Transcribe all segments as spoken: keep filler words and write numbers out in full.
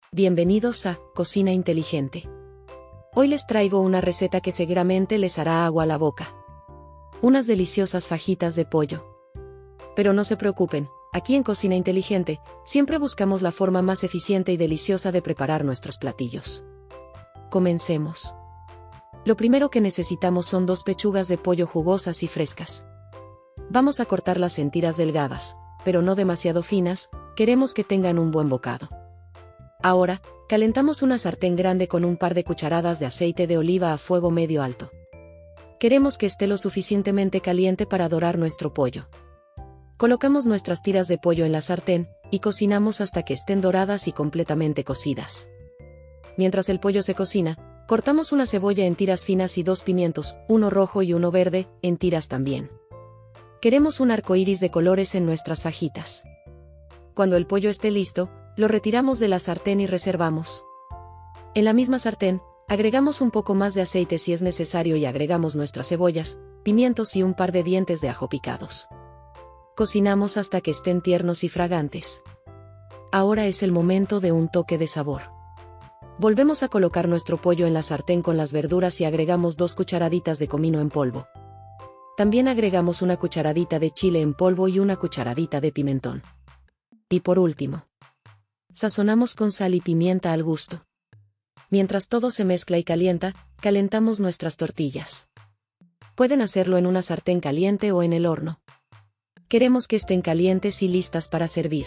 Bienvenidos a Cocina Inteligente. Hoy les traigo una receta que seguramente les hará agua a la boca. Unas deliciosas fajitas de pollo. Pero no se preocupen, aquí en Cocina Inteligente, siempre buscamos la forma más eficiente y deliciosa de preparar nuestros platillos. Comencemos. Lo primero que necesitamos son dos pechugas de pollo jugosas y frescas. Vamos a cortarlas en tiras delgadas, pero no demasiado finas, queremos que tengan un buen bocado. Ahora, calentamos una sartén grande con un par de cucharadas de aceite de oliva a fuego medio alto. Queremos que esté lo suficientemente caliente para dorar nuestro pollo. Colocamos nuestras tiras de pollo en la sartén, y cocinamos hasta que estén doradas y completamente cocidas. Mientras el pollo se cocina, cortamos una cebolla en tiras finas y dos pimientos, uno rojo y uno verde, en tiras también. Queremos un arco iris de colores en nuestras fajitas. Cuando el pollo esté listo, lo retiramos de la sartén y reservamos. En la misma sartén, agregamos un poco más de aceite si es necesario y agregamos nuestras cebollas, pimientos y un par de dientes de ajo picados. Cocinamos hasta que estén tiernos y fragantes. Ahora es el momento de un toque de sabor. Volvemos a colocar nuestro pollo en la sartén con las verduras y agregamos dos cucharaditas de comino en polvo. También agregamos una cucharadita de chile en polvo y una cucharadita de pimentón. Y por último, sazonamos con sal y pimienta al gusto. Mientras todo se mezcla y calienta, calentamos nuestras tortillas. Pueden hacerlo en una sartén caliente o en el horno. Queremos que estén calientes y listas para servir.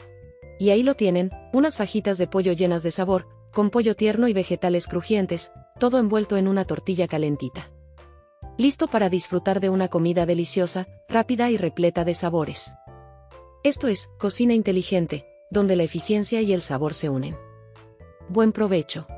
Y ahí lo tienen, unas fajitas de pollo llenas de sabor, con pollo tierno y vegetales crujientes, todo envuelto en una tortilla calentita. Listo para disfrutar de una comida deliciosa, rápida y repleta de sabores. Esto es Cocina Inteligente, donde la eficiencia y el sabor se unen. Buen provecho.